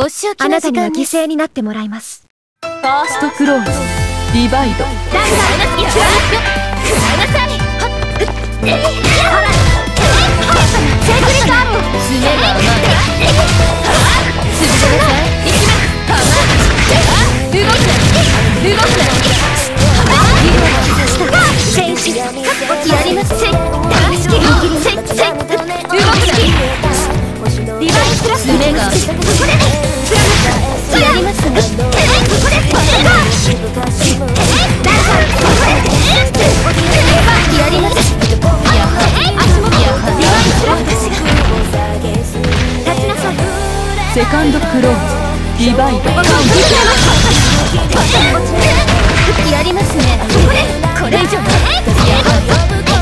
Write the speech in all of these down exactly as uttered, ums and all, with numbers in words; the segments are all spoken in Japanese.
お仕置きあなたには犠の時間です。 牲になってもらいます。 ファーストクローズディバイド。 ランナーなきゃ食らいなさい。はっえいやほらセーフリカーロー爪が甘い。潰しなさい。行きます。動くな動くな。戦士やります。せ大好きせせ動くな。リバイスプラス爪がここでやりますね。ここでこれがダンサーここでやります。やはり足元やはりリバイスプラス立ちなさい。 セカンドクローズディバイド。 やりますね。ここでこれ以上ね。やはり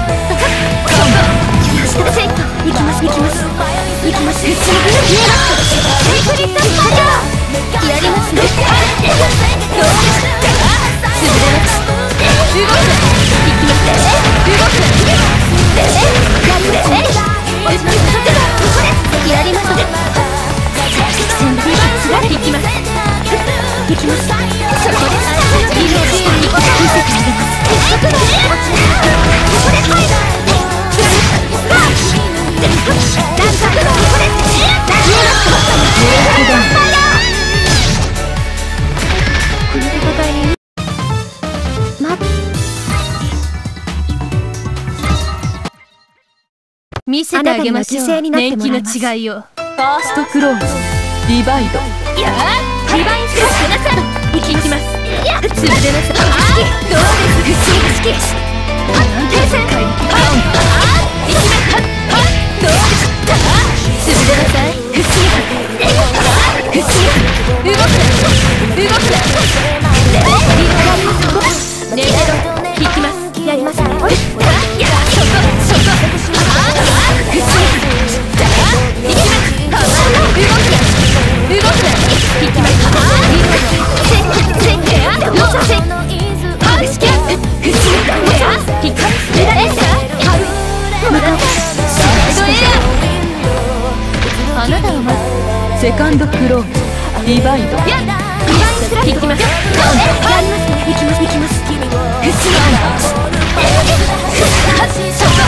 セイト行きます行きます行きます。見えますセイクリッドパターやりますね。どうです潰れます。動く行きます動くやりますね。やりますね。戦略がつられていきます行きます。そこでリロードして見せてあげます。ここで入る見せてあげましょう。年季の違いを。 ファーストクローズディバイド。 いやーリバインスラッシュなさい。行きます。いや潰れなさい。どうです好き好き停戦ああ行きます。どうです潰れなさい。不思議不思議動くな動くなねえ引きますやりますね。いやそこそこああ不思議引きます動くな動くな引きますああせせけあのさせあ好き不思議けあ引きますメダレーサーはうまだサイドエアあなたはまずセカンドクローズディバイド。 やリバインスラッシュ行きます。やりますね。行きます行きます。不思議そこ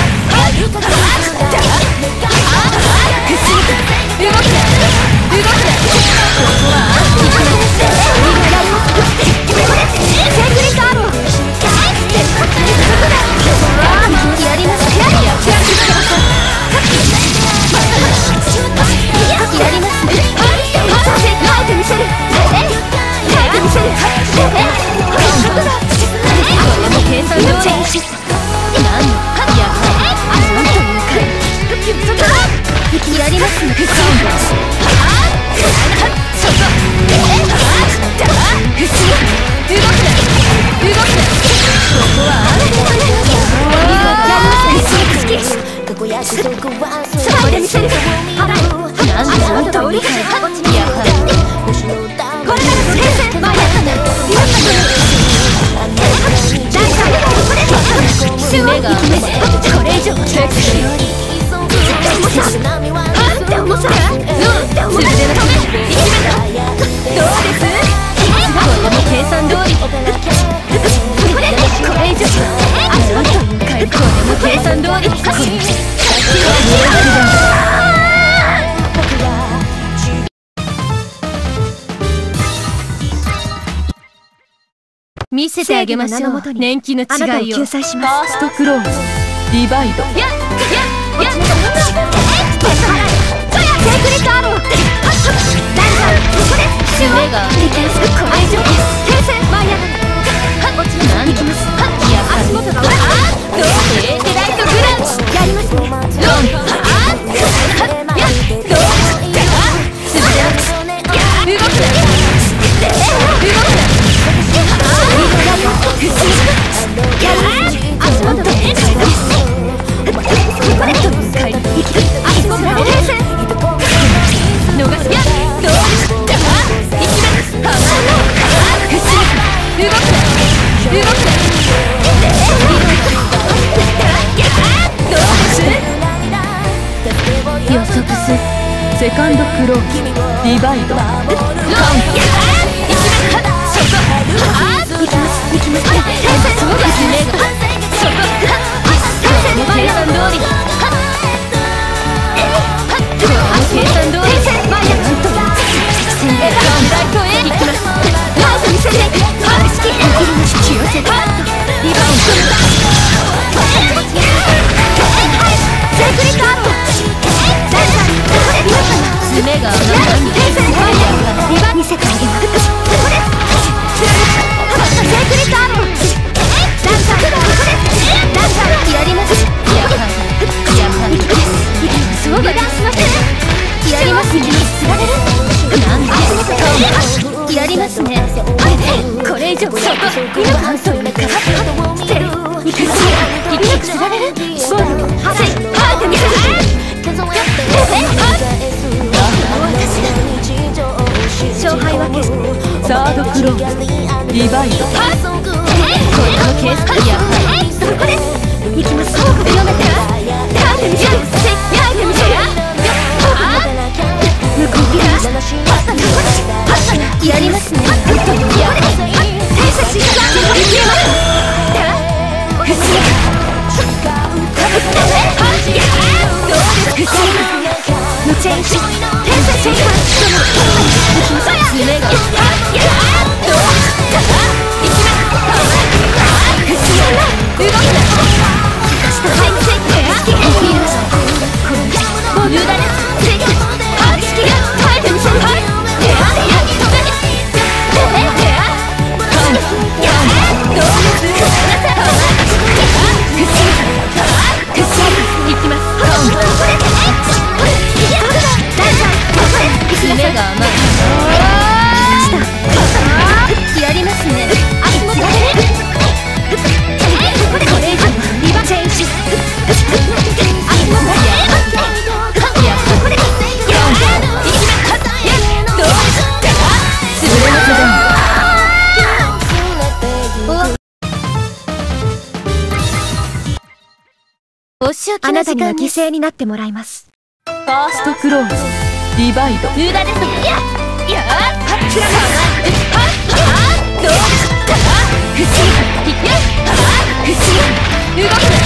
動くな動くなここは行きますやりますセーフリカーローやりますやりますやりますね。耐えてみせる耐えてみせるこれも計算のチェンジ何のやはり足元に向かいやりますね。そこ不思議動くな動くなここはあなたのやりますね。好き好きそこで見せる何であんたを理解やはりこれなら先生前やったねやったね大体爪がこれ以上チェックしよう重さあんた重さうん潰れなさいいきますどうですこれも計算通りこれこれ以上あんたに向かいこれも計算通りこれ見せてあげましょう。年季の違いを。ファーストクローズディバイド。 やややセークリッドアロー誰かこれ締めがディフェンスこれ以上停戦マイヤーこちら何行きますいや足元があどうエーテライトグランやりますねロンあやどう潰れます動くな動くな足元で足元で停戦逃すやどう行きますはあ不思議動くな動くなどうです予測すセカンドクローズディバイドカウント行きます行きますすごく目がそこ計算通り計算通りマイヤちょっと宣言ライトへ行きますライトに宣言ハー式引き寄せたリバウンドセークリットアップ目が甘いリバ見せてあげますセークリットアップダンサーダンサーやりますやはりやはりそうだダンスますやりますねつられるなんでやりますねこれ以上そこ今半層にかかってセルいきますいきつられるゴールハセイハート見せる勝敗は決してサードクローズディバイドこれのケースやそこです行きます読めたハート見せるハート見せる向こうからやりますねやれ停車しながら行き無チェンジ停車しながら爪がどう動くな下入ってボリューダレスセイクハーチキが耐えてみせるはいデアデアデアやどうするいきます爪が甘いやりますね足元これ以上リバチェンジ足元やこれやいきますどうするお仕置きの時間に犠牲になってもらいますファーストクローズディバイド無駄ですいやいやはっつらはっどうふしいやふしい動くな動く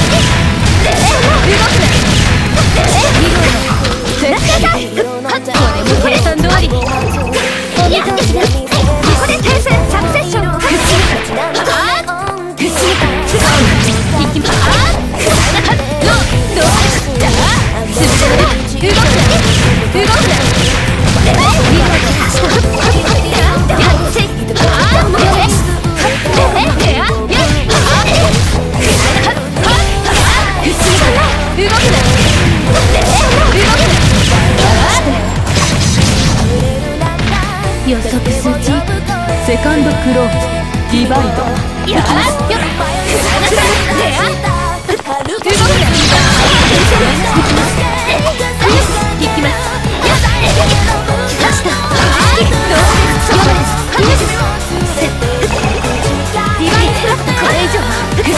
なはっこれも計算通りお見通しですここで停戦サクセッションふしはっふしいきますはっどうどうする動くな動くな予測数値セカンドクローズディバイドやっよっ行きますこれ以上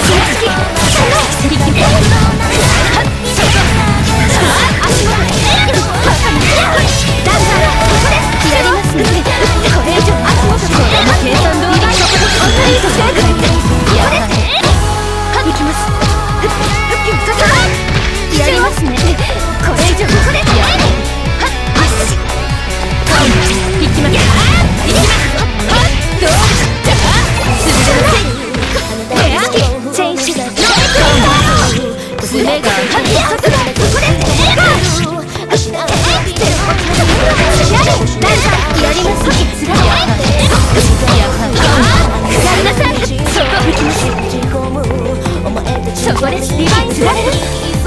そこでリバインつられる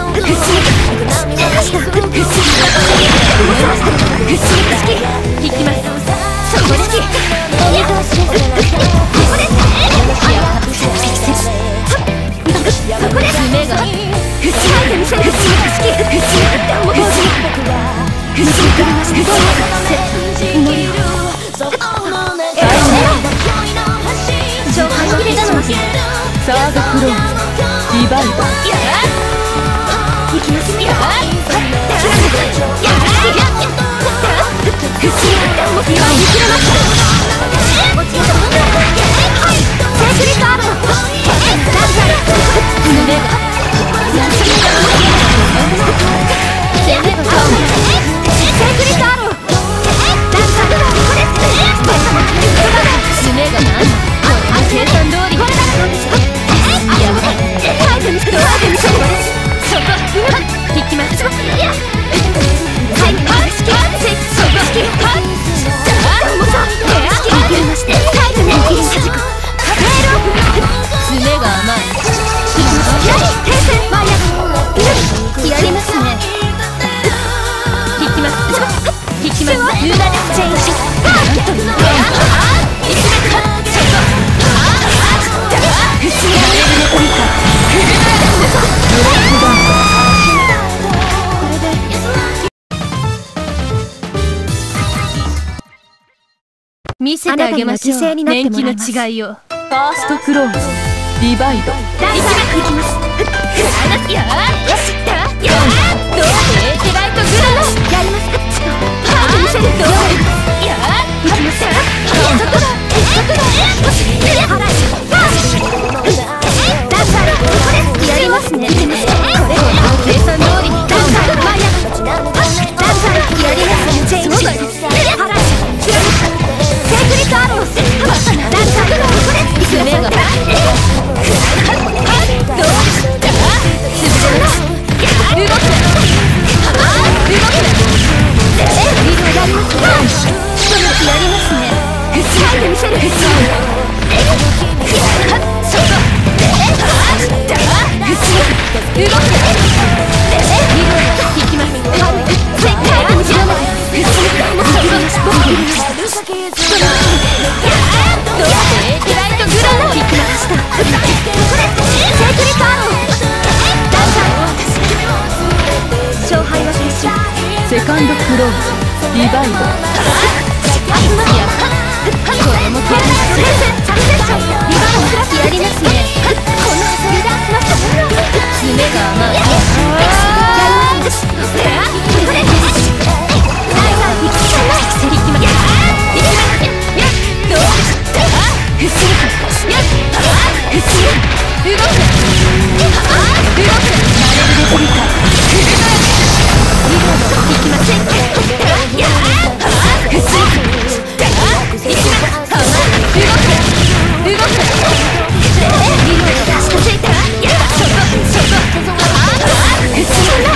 いきますそこでお見通しですここでそこで爪がふちまいてみせるふちふちふちって思うふちくりまして祈りを勝敗を決めたのにサードクローズディバイドいきますよ口をもう気は見切れました。落ちるとセークリットアートダンサー胸がダンサーセークリットアートセークリットアートダンサー胸がなんこれも計算通りやばいタイプにドアで見せるそこ引きますはいパン式そこ式パン重さいけましてタイプに切りさじくメールオフ爪が甘い停戦マイヤやりますね引きます引きますルーナでチェンジなんというのいつめかそこ口がやれるねこれか見せてあげましょう年季の違いを。ファーストクローズディバイド。 ダンサーいきますよよしどうエーテライトグラノやりますハート見せるどういきますそこだそこだ払いダンサーやりますねこれ計算通りダンサーマイヤーダンサーやりますチェンジ払いセークリットアローダンサー娘がどう潰れます動く動くえリードやりますね一息やりますね口開いてみせる口そこ口動くリード引きます絶対に見せる口どうエーテライトグラノ引きましたセークリットアローダンサー勝敗は決しセカンドクローズディバイド。 これもゲーム先生サクセッションリバイドクラスやりますねこの油断しました爪が甘いやりますこれナイサー引きちゃない引きますどう口やっ口動く動くなれるできるかリロード引きませんやっ口引きます動く動くリロード出したせいたやっそこそこ口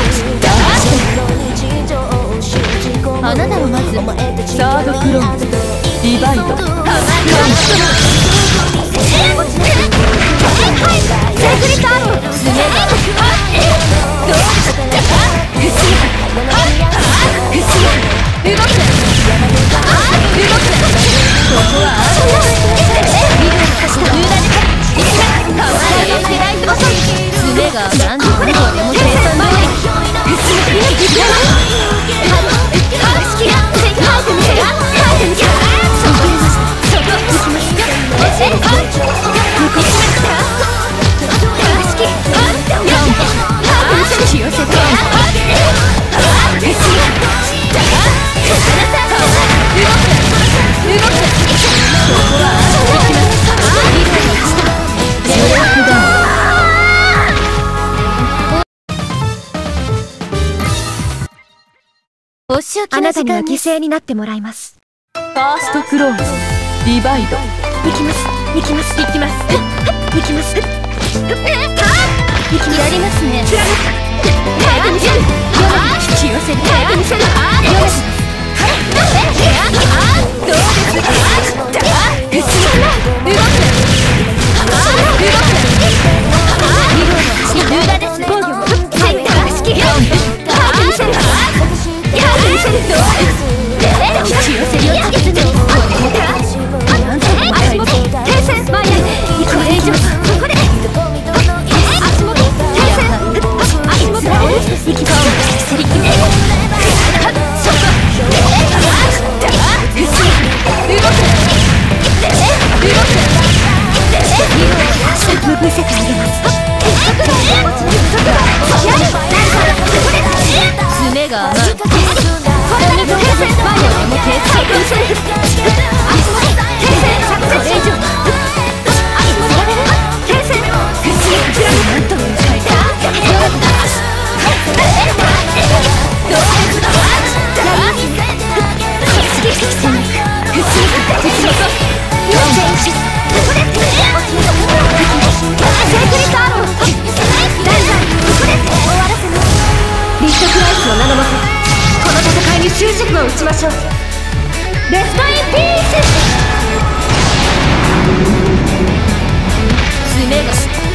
あなたはまずサードクローズディバイド。 セークリットアロー爪がどう口口動く動くここはリルを貸したルーダでいきますかわいいデライト爪が何度もこれも計算通り口いきますハウスキラーセイクハイテムセラハイテムセラそこそこいきますよえっハイテムここしましたハウスキラーハイテム気をせて口動く動くここは行きますリードにしたレベルアップダウンお仕置きの時間に犠牲になってもらいます。 ファーストクローズディバイド。 行きます行きます行きます行きます行きやりますねタイプ見せる引き寄せてタイプ見せるよしどうですか口動く動くリロードルーダです防御センター式タイプ見せるタイプ見せるどう引き寄せよつけて足元停戦マイヤーこれ以上ここで足元停戦足元行き場をせりきめそこ口動く動く見せてあげます爪が甘いこれで停戦マイヤーも計算どうする形勢これ以上足もやれる形勢口に口になんという書いたよかったどうするだ口に口に口に口によしリストクライスの名のもとこの戦いに終止符を打ちましょう。レストインピース。爪が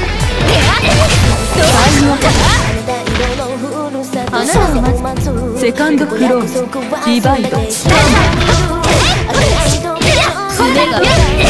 あなたを待つセカンドクローズディバイド。 爪が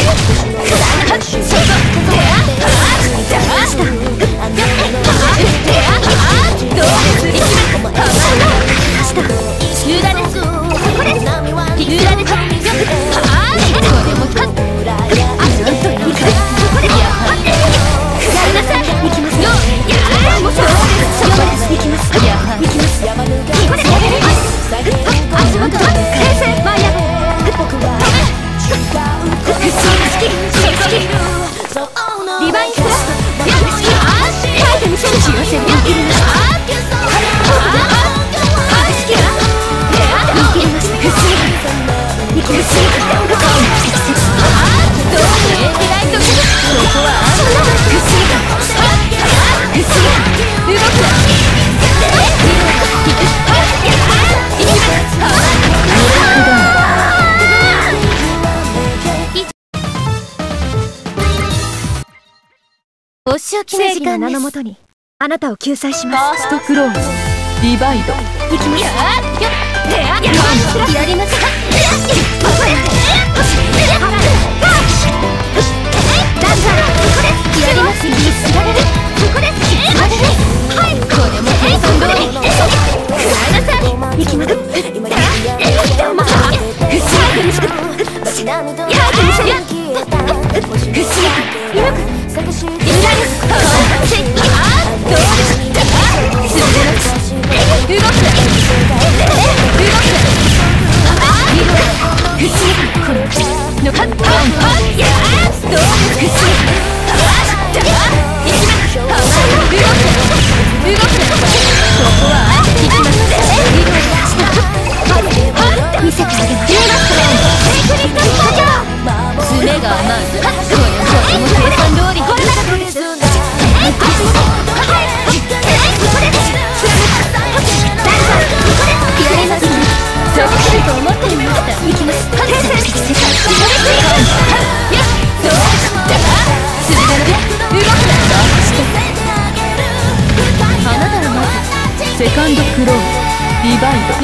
リバインクラストやるし書いてみせる幸せにできるなお仕置きの時間の名のもとにあなたを救済します。 ファーストクローズディバイド。 いきます。やります。 セカンドクローズディバイド。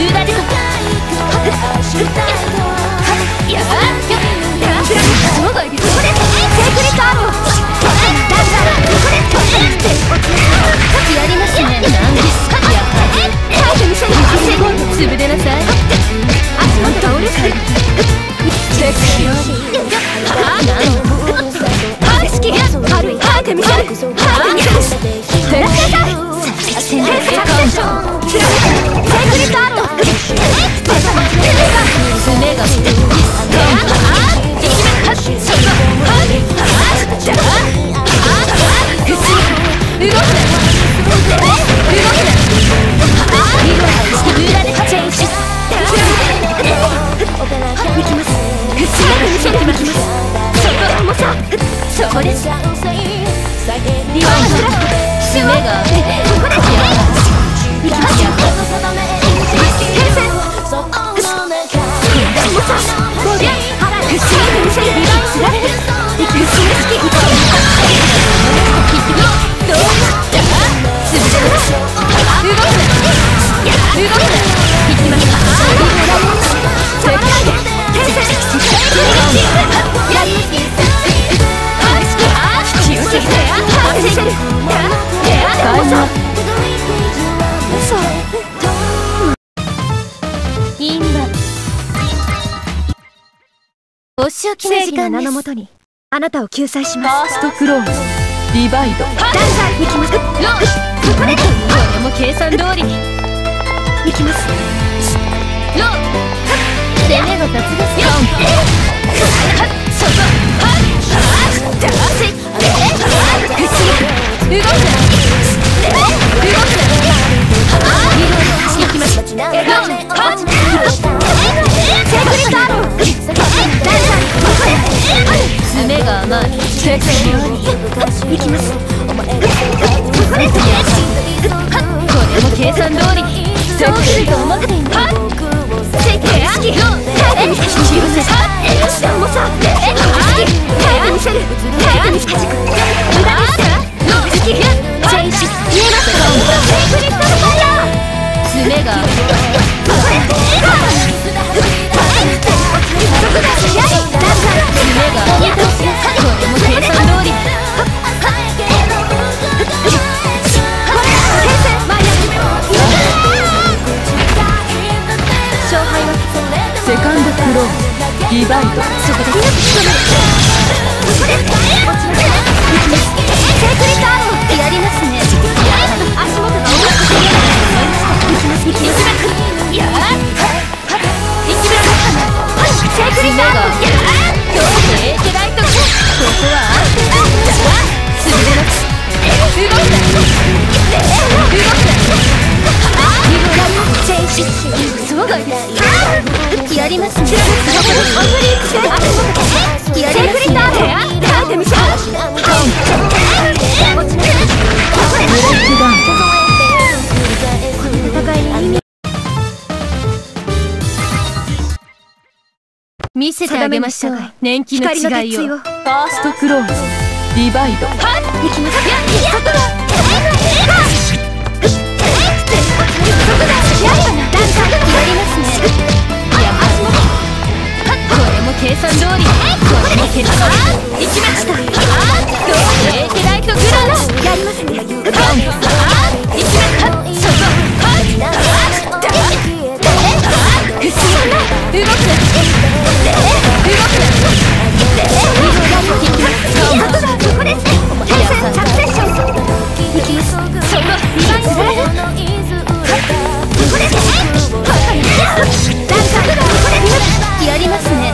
お仕置きの時間の名のもとにあなたを救済します。 ファーストクローズディバイド。 ダンサー行きます。これも計算通りに行きます。ロー攻めが雑ですよ。そこはっだせっ口動く動く行きます。セクリター爪が甘い。セクシー行きます。これも計算通りセクシーと思っています。セクシーよ耐えてみせる。もさ耐えてみせる。耐えてみせる。無駄です。チェイシ見えますか。セクリットファイヤー爪がセカンドクローディバイド。そこでセクリターやりますね。足元が重くていきます。いやセクリターやどうしてエーテライト。ここはすぐれの動くな動くなチェイシそうがいです。やりますね。やりますね。耐えてみせろ。見せてあげましょう。年季の違いを。ファーストクローズディバイド。 はい行きます。やっと計算通りこれも決断いきました。エーテライトグランやりますね。いきましたそこ動くやりますね。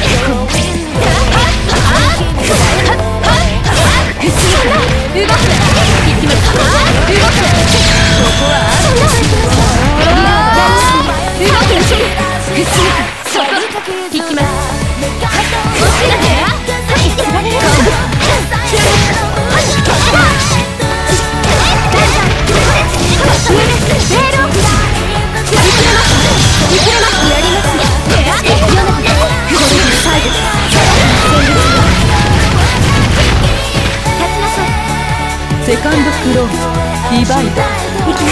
セカンドクローズディバイド。 いきます。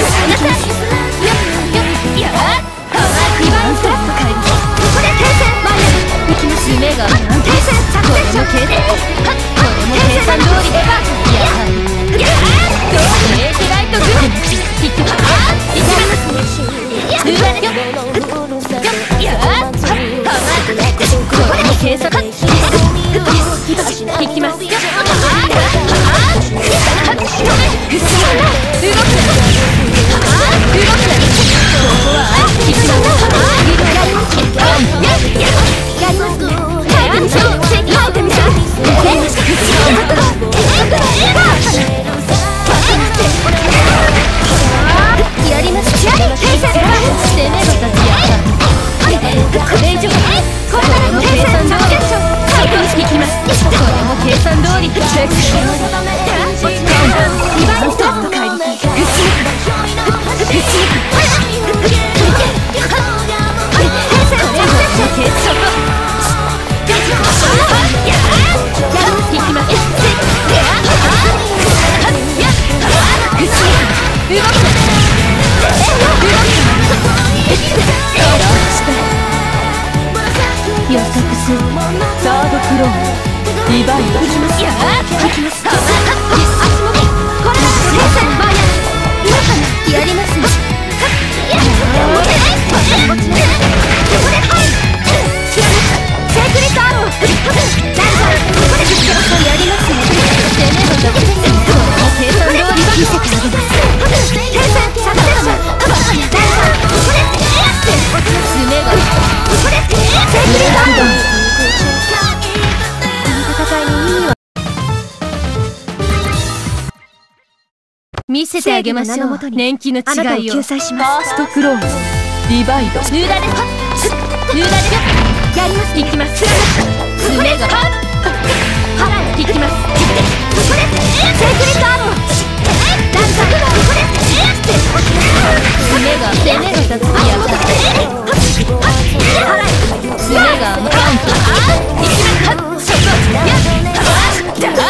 やっリバウンドスラッと返り。ここで停戦マイナいきます。目が停戦着戦これも計算これも計算通りではやはりどうしてエーテライトグランいきますいきますよやっこれも計算いきますよ計算通りチェックリバインストップ返り予測するサードクローンディバイドいきます。やーいきます。足元これは停戦マイナ今からやりますね。やっここではいセクリターをダンサーここでやりますね。攻めのダブルセンス計算通り見せてあげます。停戦サクセッションダンサーここで爪がここで見せてあげましょう。年季の違いを。ファーストクローズリバイド。ヌーダでヌーダでやります。いきます。爪がはっいきます。ここでセークレットアロー。ダンサーここで爪が攻めが立つやった爪がカウント。いきます。そこやっだどう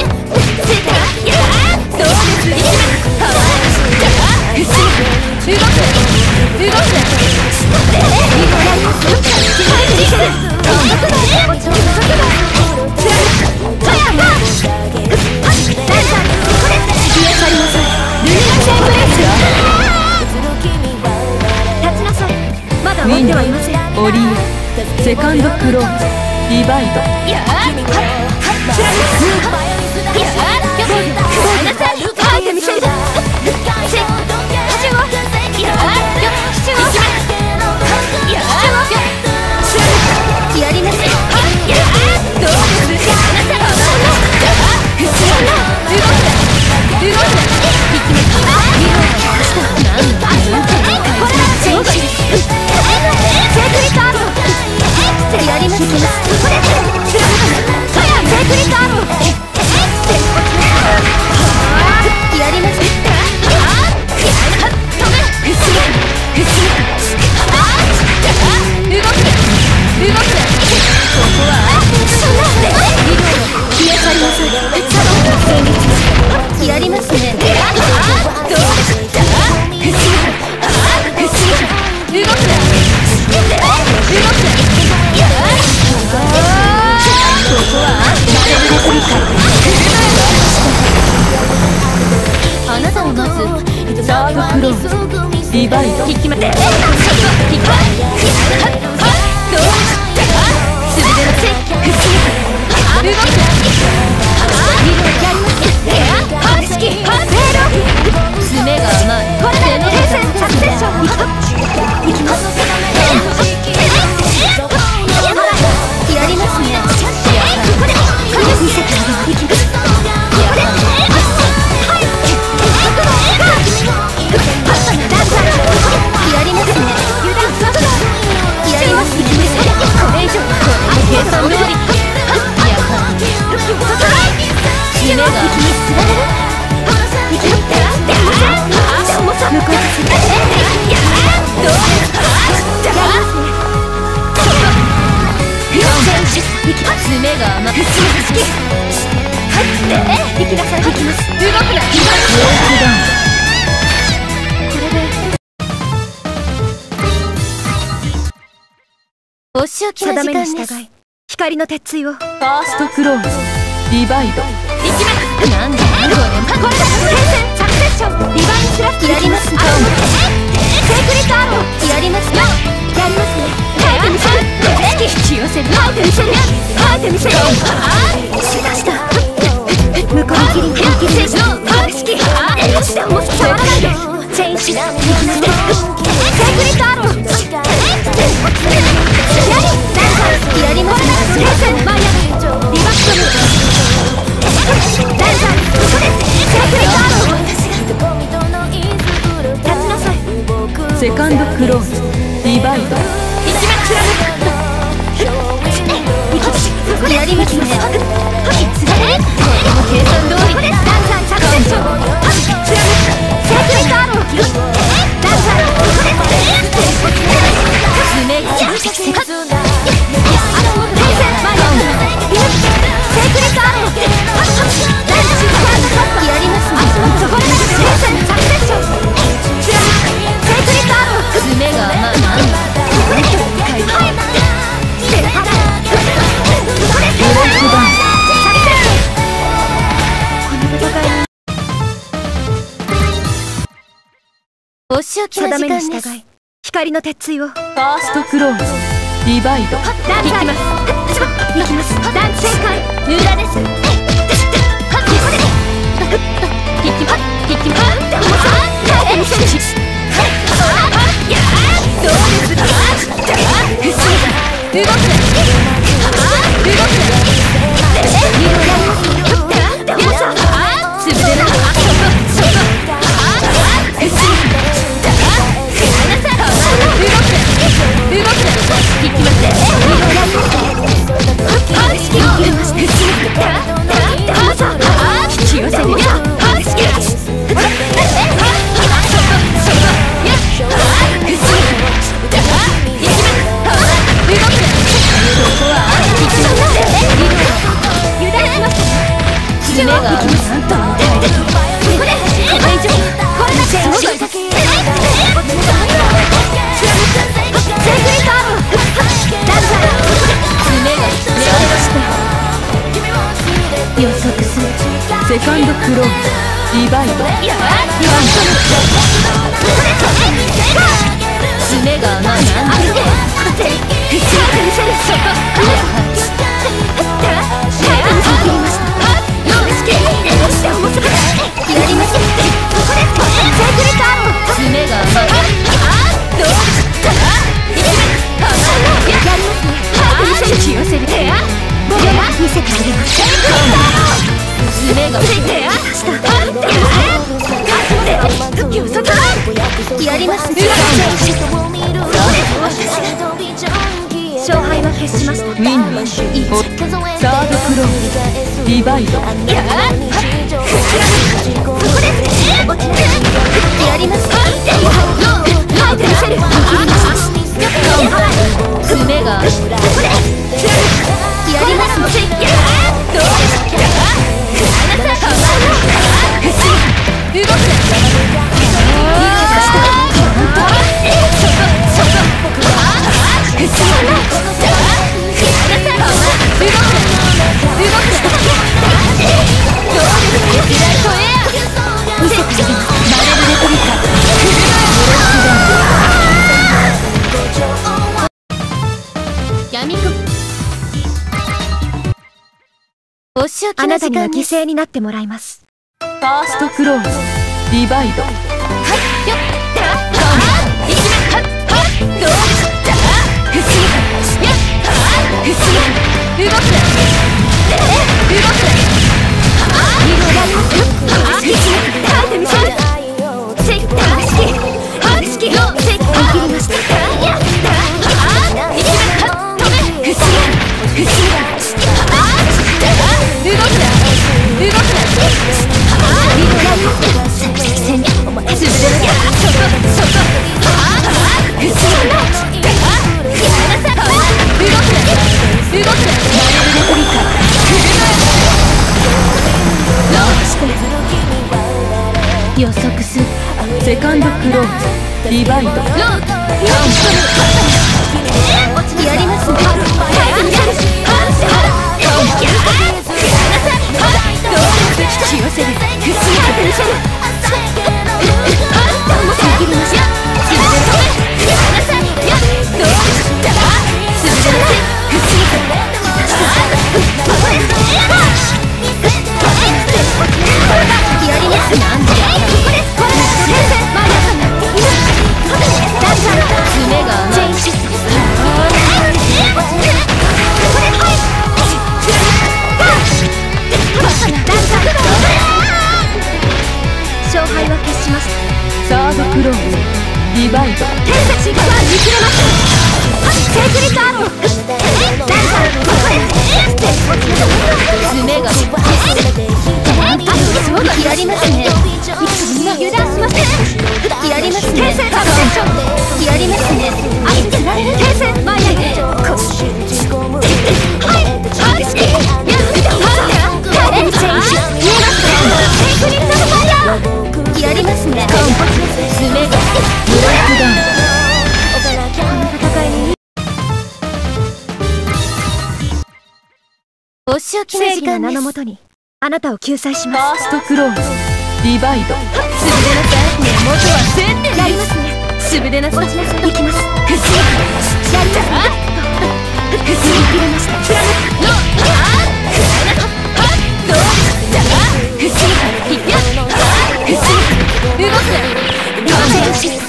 ウィンドウオリエセカンドクローズリバイド。やあやりますね。あなたを待つサードクローズリバイド。引きまって引きまどうすべてのチェック動く爪が甘い。これで停戦サクセッション。いきますやりますね。ここで見せてあげます。やりますね。やりますね。これ以上計算通り夢が息にすられる。息にすられる。爪が甘く行きなさい。行きます。動くな。これでお仕置きの時間です。光の鉄槌を。ファーストクローズリバイド。いきます。なんだこれ。これだ。停戦サクセッションリバインスラックやります。セークレットアローやりますよ。やりますね。書いてみせる。引き寄せる。書いてみせる。書いてみせる。しました。向こう切り切り切りのパンチキ。もう触らないで。チェインシー。セークレットアロー。やります。停戦マイアミリバックトム。ダンサーここでセークレットアロー。立ちなさい。セカンドクローズリバイド。一番つられやりますね。計算通りダンサーサクセッション。セークレットアロー。ダンサーここで爪がセークレットアロー。やりますね。そこで停戦サクセッション。セークレットアロー。爪が甘い。お仕置きの時間です。光の鉄槌を。ファーストクローズリバイド。ダンサーいきます。いきます。ダン正解ヌーダです。引きます引きますどうですか。動くな動くな潰れなそこそこームリバイドいや爪が甘いなんて見せるそこやります爪が甘いどうしたらやりますね引き寄せる見せてあげます爪がやりますね勝敗は決しました。 ウィンナーサードクローズリバイドいややります爪がやりますどう動くあなたには犠牲になってもらいます。ファーストクローズリバイド予測するセカンドクローズリバイドやりますね引き寄せるサードクローズリバイド天使が見切れますセークリッドアート爪がやりますね油断しませんやりますねやりますね天性マイヤーはい好きややりますね爪がブロックダウンお仕置きの時間です。正義の名のもとにあなたを救済します。ファーストクローズリバイドすべれなさい根元は千年やりますねすべれなさい行きますやります振り切れました振らなどうしたらふしいや動く完成し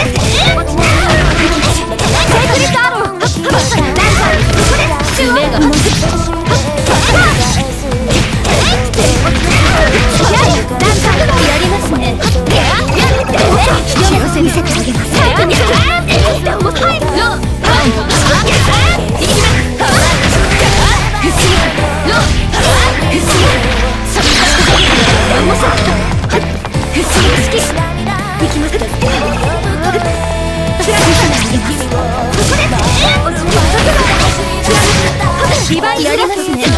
やりますね。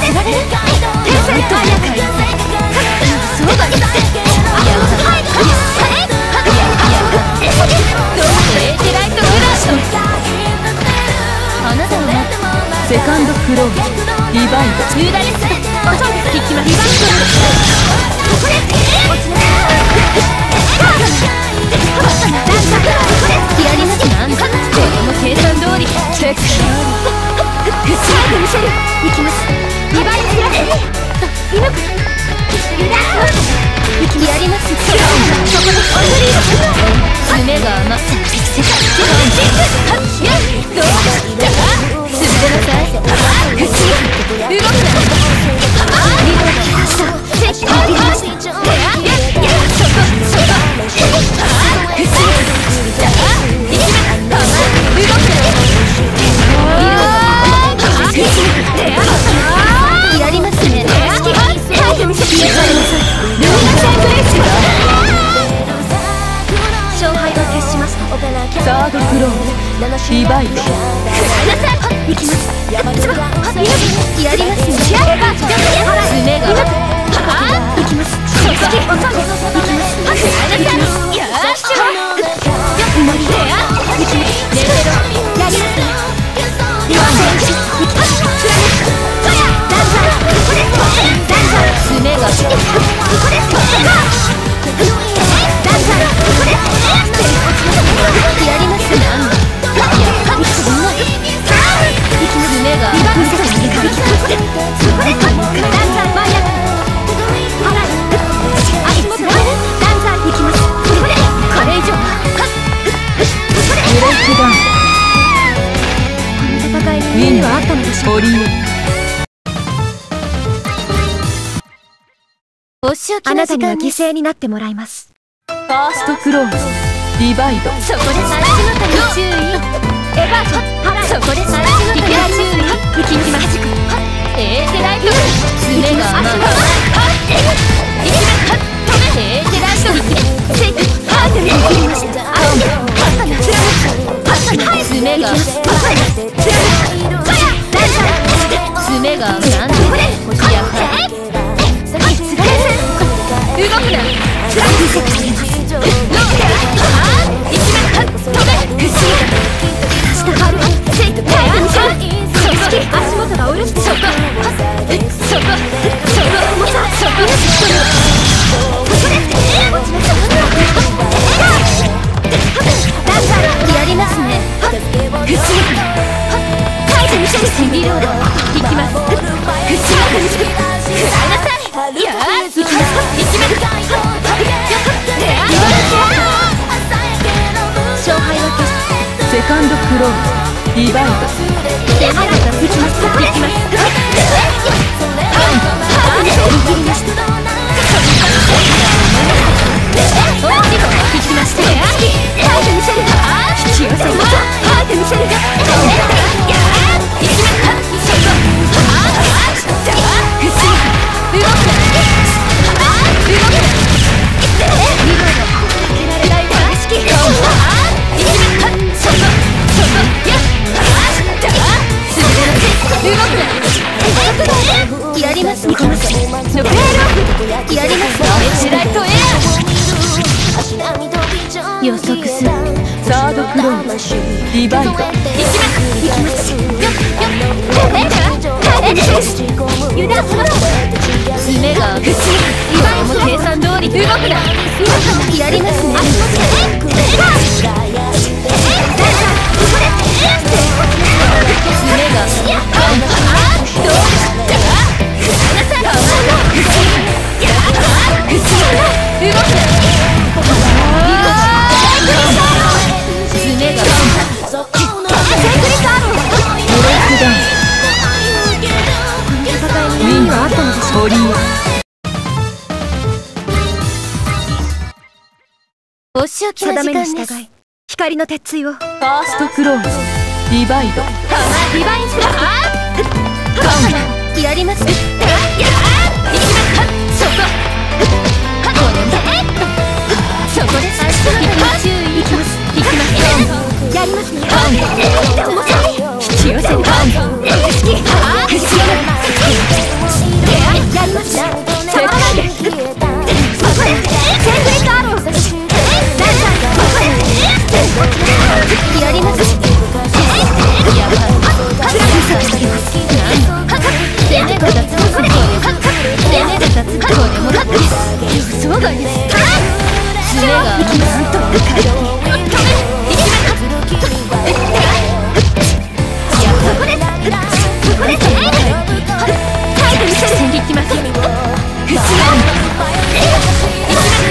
セカンドクローズリバイド。引きます。 やりますそこでお釣り爪が甘さ適切どうだ潰れなさい動くなリロー発射セット入りましたそこそこやりますね勝敗を決しましたサードクローンリバイドいきますやりますね爪がいきますいきますよーしあなたには犠牲になってもらいます。ファーストクローズリバイドそこで足元に注意エバートそこで足元に注意行きますエーテライト爪が甘いエーテライトセイクハートに切りました爪が爪がなんでやはり動くな足元がうるしてそこそこそこそこやりますねシビロードいきます食らいなさいいやーいきます勝敗は決すセカンドクローズリバイド手前でいきますいきます握りましたおいしいいきましたハートミシェル引き寄せハートミシェルいきやりますいきますノペーロやりますエッジライトエア予測するサードクローズリバイドいきますいきますよっよっ油断する爪がぶち今も計算通り動くなやりますね爪がどう定めに従い光の鉄槌をファーストクローズリバイドリバインスラーやりますやいきますそこそこで注意いきますいきますやりますね引き寄せるやりますやりますやばい攻めが立つ攻めが立つこれもだって予想外です爪がいきますと向かいやばいそこですそこですタイト見せるいきますよ口がいきます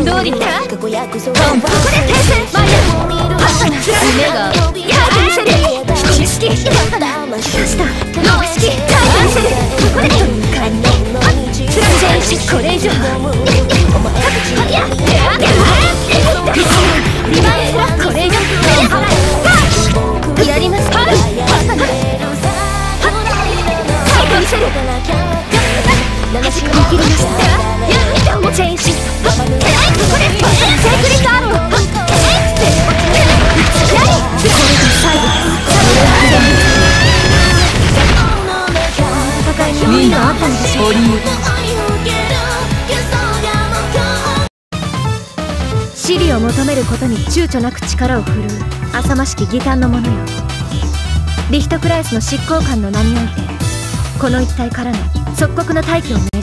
通りにここで停戦マイヤーハッサナ夢がやってみせる引き式出したロー式タイムせるここでカンネスランジェイこれ以上はやっリバウンドこれ以上やりますハッサナ見せる見切りましたチェンシここでセークリットアローこれが最後戦いに意味があったのでしょう。シリを求めることに躊躇なく力を振るう浅ましき義胆の者よ。リヒトクライスの執行官の名においてこの一帯からの即刻の退去を命じる。